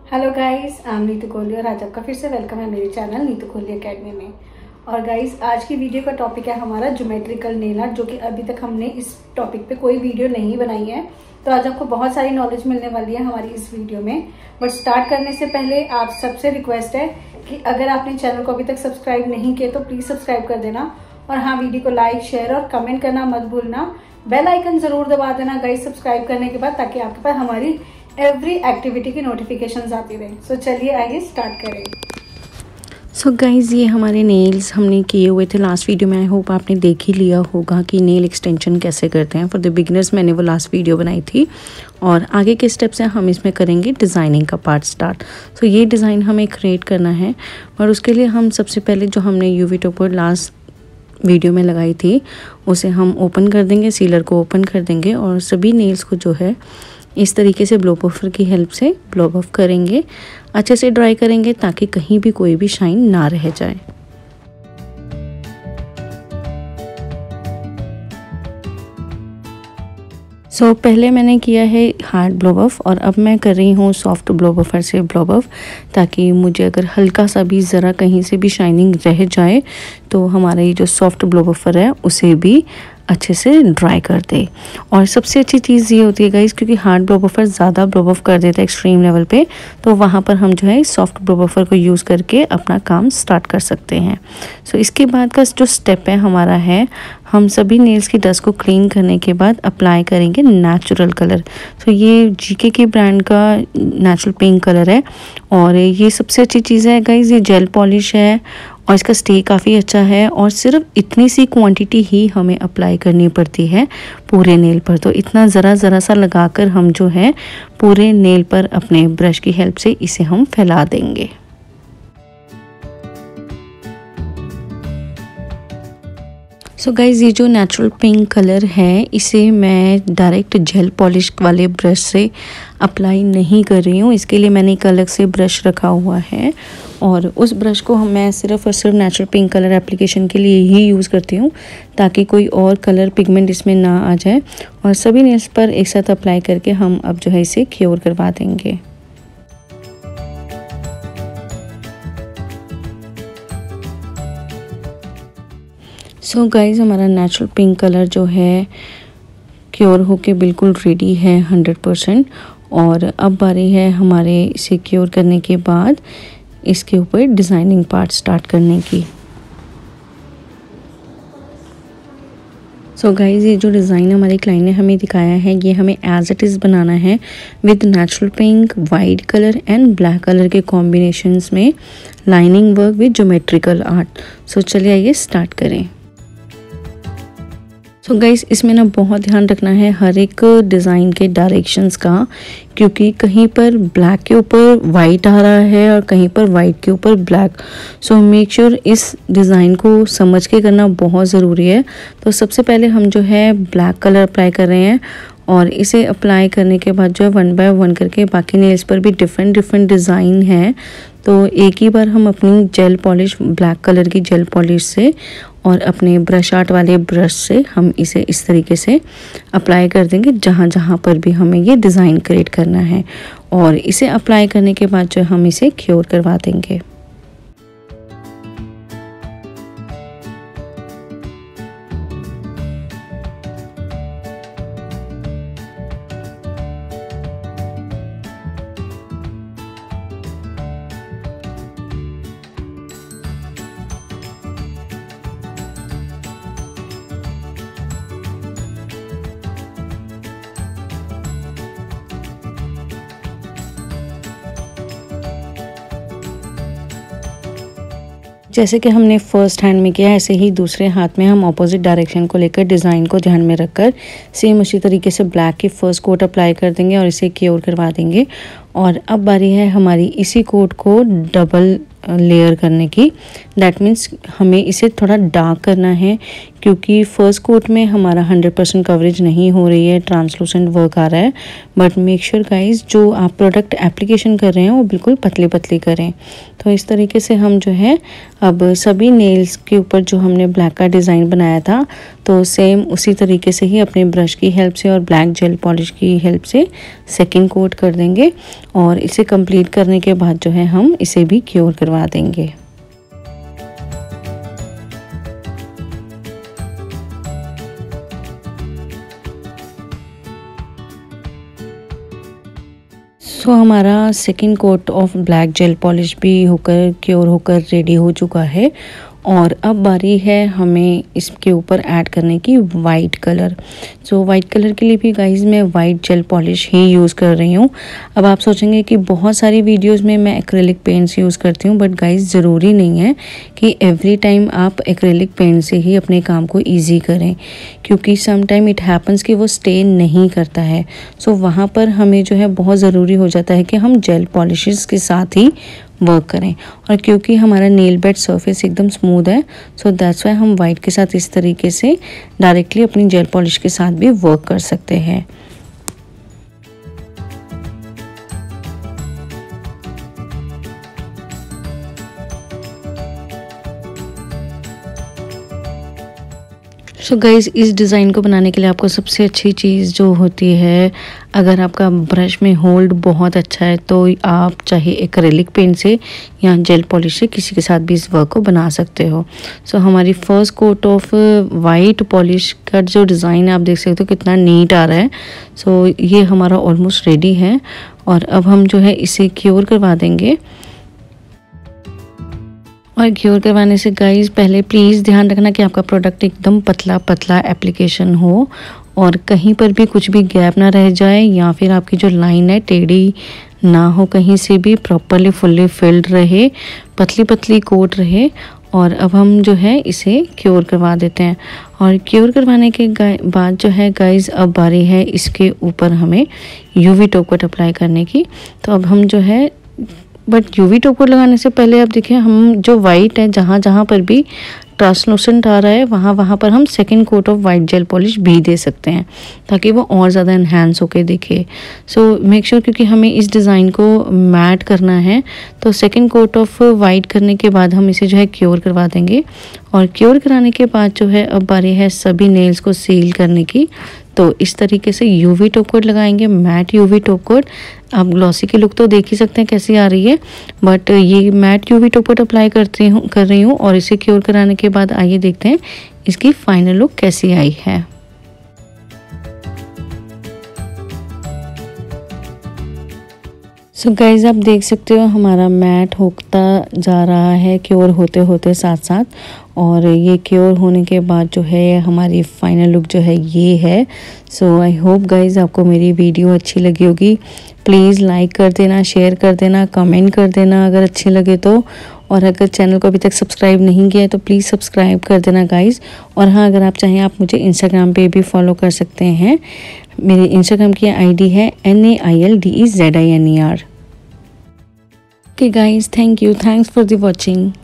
Hello guys, I am Neetu Kohli और आज आपका फिर से वेलकम है मेरे चैनल नीतू कोहली एकेडमी में। और गाइस, आज की वीडियो का टॉपिक है हमारा ज्योमेट्रिकल नेल आर्ट, जो कि अभी तक हमने इस टॉपिक पे कोई वीडियो नहीं बनाई है। तो आज आपको बहुत सारी नॉलेज मिलने वाली है हमारी इस वीडियो में। बट स्टार्ट करने से पहले आप सबसे रिक्वेस्ट है कि अगर आपने चैनल को अभी तक सब्सक्राइब नहीं किया तो प्लीज सब्सक्राइब कर देना। और हाँ, वीडियो को लाइक, शेयर और कमेंट करना मत भूलना। बेल आइकन जरूर दबा देना गाइस सब्सक्राइब करने के बाद, ताकि आपके पास हमारी एवरी एक्टिविटी की नोटिफिकेशंस आती रहे। सो चलिए आइए स्टार्ट करें। सो गाइज़, ये हमारे नेल्स हमने किए हुए थे लास्ट वीडियो में। आई होप आपने देख ही लिया होगा कि नेल एक्सटेंशन कैसे करते हैं फॉर द बिगिनर्स। मैंने वो लास्ट वीडियो बनाई थी। और आगे के स्टेप्स हैं, हम इसमें करेंगे डिज़ाइनिंग का पार्ट स्टार्ट। सो ये डिज़ाइन हमें क्रिएट करना है और उसके लिए हम सबसे पहले जो हमने यूवी टॉपर लास्ट वीडियो में लगाई थी उसे हम ओपन कर देंगे, सीलर को ओपन कर देंगे और सभी नेल्स को जो है इस तरीके से ब्लो बफर की हेल्प से ब्लो बफ करेंगे, अच्छे से ड्राई करेंगे ताकि कहीं भी कोई भी शाइन ना रह जाए। सो पहले मैंने किया है हार्ड ब्लो बफ और अब मैं कर रही हूँ सॉफ्ट ब्लो बफर से ब्लो बफ, ताकि मुझे अगर हल्का सा भी ज़रा कहीं से भी शाइनिंग रह जाए तो हमारा ये जो सॉफ्ट ब्लो बफर है उसे भी अच्छे से ड्राई कर दे। और सबसे अच्छी चीज़ ये होती है गाइस, क्योंकि हार्ड ब्लो बफर ज़्यादा ब्लो बफ कर देता है एक्सट्रीम लेवल पे, तो वहाँ पर हम जो है सॉफ्ट ब्लो बफर को यूज़ करके अपना काम स्टार्ट कर सकते हैं। सो इसके बाद का जो स्टेप है हमारा है, हम सभी नेल्स की डस्ट को क्लीन करने के बाद अप्लाई करेंगे नेचुरल कलर। तो ये जीके के ब्रांड का नेचुरल पिंक कलर है और ये सबसे अच्छी चीज़ है गाइस। ये जेल पॉलिश है और इसका स्टे काफ़ी अच्छा है और सिर्फ इतनी सी क्वांटिटी ही हमें अप्लाई करनी पड़ती है पूरे नेल पर। तो इतना ज़रा सा लगाकर हम जो है पूरे नेल पर अपने ब्रश की हेल्प से इसे हम फैला देंगे। सो गाइज़, ये जो नेचुरल पिंक कलर है इसे मैं डायरेक्ट जेल पॉलिश वाले ब्रश से अप्लाई नहीं कर रही हूँ। इसके लिए मैंने एक अलग से ब्रश रखा हुआ है और उस ब्रश को मैं सिर्फ और सिर्फ नेचुरल पिंक कलर एप्लीकेशन के लिए ही यूज़ करती हूँ, ताकि कोई और कलर पिगमेंट इसमें ना आ जाए। और सभी नेल्स पर एक साथ अप्लाई करके हम अब जो है इसे क्योर करवा देंगे। सो गाइज़, हमारा नेचुरल पिंक कलर जो है क्योर होके बिल्कुल रेडी है 100%। और अब बारी है हमारे इसे क्योर करने के बाद इसके ऊपर डिज़ाइनिंग पार्ट स्टार्ट करने की। सो गाइज़, ये जो डिज़ाइन हमारी क्लाइंट ने हमें दिखाया है ये हमें एज इट इज़ बनाना है with natural pink, white colour and black colour के कॉम्बिनेशंस में lining work with geometrical art. So चलिए आइए स्टार्ट करें। सो गाइस, इसमें ना बहुत ध्यान रखना है हर एक डिज़ाइन के डायरेक्शंस का, क्योंकि कहीं पर ब्लैक के ऊपर वाइट आ रहा है और कहीं पर वाइट के ऊपर ब्लैक। सो मेक श्योर इस डिज़ाइन को समझ के करना बहुत ज़रूरी है। तो सबसे पहले हम जो है ब्लैक कलर अप्लाई कर रहे हैं और इसे अप्लाई करने के बाद जो है 1 बाय 1 करके बाकी नेल्स पर भी डिफरेंट डिज़ाइन है। तो एक ही बार हम अपनी जेल पॉलिश, ब्लैक कलर की जेल पॉलिश से और अपने ब्रश आर्ट वाले ब्रश से हम इसे इस तरीके से अप्लाई कर देंगे जहाँ पर भी हमें ये डिज़ाइन क्रिएट करना है। और इसे अप्लाई करने के बाद जो हम इसे क्योर करवा देंगे। जैसे कि हमने फर्स्ट हैंड में किया, ऐसे ही दूसरे हाथ में हम ऑपोजिट डायरेक्शन को लेकर डिज़ाइन को ध्यान में रखकर सेम उसी तरीके से ब्लैक की फर्स्ट कोट अप्लाई कर देंगे और इसे क्योर करवा देंगे। और अब बारी है हमारी इसी कोट को डबल लेयर करने की। दैट मीन्स हमें इसे थोड़ा डार्क करना है, क्योंकि फर्स्ट कोट में हमारा 100% कवरेज नहीं हो रही है, ट्रांसलूसेंट वर्क आ रहा है। बट मेक श्योर गाइज जो आप प्रोडक्ट एप्लीकेशन कर रहे हैं वो बिल्कुल पतली पतली करें। तो इस तरीके से हम जो है अब सभी नेल्स के ऊपर जो हमने ब्लैक का डिज़ाइन बनाया था, तो सेम उसी तरीके से ही अपने ब्रश की हेल्प से और ब्लैक जेल पॉलिश की हेल्प से सेकंड कोट कर देंगे। और इसे कंप्लीट करने के बाद जो है हम इसे भी क्योर करवा देंगे। सो हमारा second coat of black gel polish भी होकर क्योर होकर रेडी हो चुका है। और अब बारी है हमें इसके ऊपर ऐड करने की white colour. So white colour के लिए भी गाइस मैं वाइट जेल पॉलिश ही यूज़ कर रही हूँ। अब आप सोचेंगे कि बहुत सारी वीडियोस में मैं एक्रेलिक पेंट्स यूज़ करती हूँ, बट गाइस ज़रूरी नहीं है कि एवरी टाइम आप एक्रेलिक पेंट से ही अपने काम को ईजी करें, क्योंकि सम टाइम इट हैपन्स कि वो स्टे नहीं करता है। सो वहाँ पर हमें जो है बहुत ज़रूरी हो जाता है कि हम जेल पॉलिशेस के साथ ही वर्क करें। और क्योंकि हमारा नेल बेड सरफेस एकदम स्मूथ है, सो दैट्स वाई हम वाइट के साथ इस तरीके से डायरेक्टली अपनी जेल पॉलिश के साथ भी वर्क कर सकते हैं। सो गाइज़ इस डिज़ाइन को बनाने के लिए आपको सबसे अच्छी चीज़ जो होती है, अगर आपका ब्रश में होल्ड बहुत अच्छा है तो आप चाहे एक्रेलिक पेंट से या जेल पॉलिश से किसी के साथ भी इस वर्क को बना सकते हो। सो हमारी first coat of white polish का जो डिज़ाइन है आप देख सकते हो कितना नीट आ रहा है। सो ये हमारा ऑलमोस्ट रेडी है और अब हम जो है इसे क्योर करवा देंगे। और क्योर करवाने से गाइस पहले प्लीज़ ध्यान रखना कि आपका प्रोडक्ट एकदम पतला पतला एप्लीकेशन हो और कहीं पर भी कुछ भी गैप ना रह जाए, या फिर आपकी जो लाइन है टेढ़ी ना हो, कहीं से भी प्रॉपरली फुल्ली फिल्ड रहे, पतली पतली कोट रहे। और अब हम जो है इसे क्योर करवा देते हैं। और क्योर करवाने के बाद जो है गाइस अब बारी है इसके ऊपर हमें यूवी टॉप कोट अप्लाई करने की। तो अब हम जो है बट यूवी टॉप कोट लगाने से पहले आप देखिए हम जो वाइट है जहाँ जहाँ पर भी ट्रांसलूसेंट आ रहा है वहाँ पर हम second coat of white gel polish भी दे सकते हैं ताकि वो और ज़्यादा इन्हांस होके दिखे। सो मेक श्योर क्योंकि हमें इस डिज़ाइन को मैट करना है, तो सेकंड कोट ऑफ वाइट करने के बाद हम इसे जो है क्योर करवा देंगे। और क्योर कराने के बाद जो है अब बारी है सभी नेल्स को सील करने की। तो इस तरीके से यूवी टॉप कोट लगाएंगे, मैट यूवी टॉप कोट। आप ग्लॉसी की लुक तो देख ही सकते हैं कैसी आ रही है, बट ये matte UV top coat apply कर रही हूँ और इसे क्योर कराने के बाद आइए देखते हैं इसकी फाइनल लुक कैसी आई है। सो गाइज आप देख सकते हो हमारा मैट होता जा रहा है क्योर होते होते साथ साथ, और ये क्योर होने के बाद जो है हमारी फाइनल लुक जो है ये है। सो आई होप गाइज आपको मेरी वीडियो अच्छी लगी होगी। प्लीज़ लाइक कर देना, शेयर कर देना, कमेंट कर देना अगर अच्छे लगे तो। और अगर चैनल को अभी तक सब्सक्राइब नहीं किया है तो प्लीज़ सब्सक्राइब कर देना गाइज़। और हाँ, अगर आप चाहें आप मुझे इंस्टाग्राम पे भी फॉलो कर सकते हैं। मेरे इंस्टाग्राम की आईडी है NAILDEZINER। Okay guys, thank you. Thanks for the watching.